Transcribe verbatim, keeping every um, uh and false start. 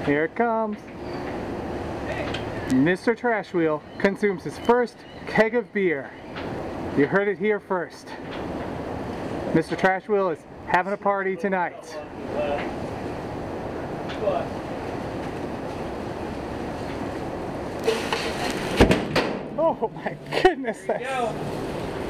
Here it comes. Mister Trash Wheel consumes his first keg of beer. You heard it here first. Mister Trash Wheel is having a party tonight. Oh my goodness.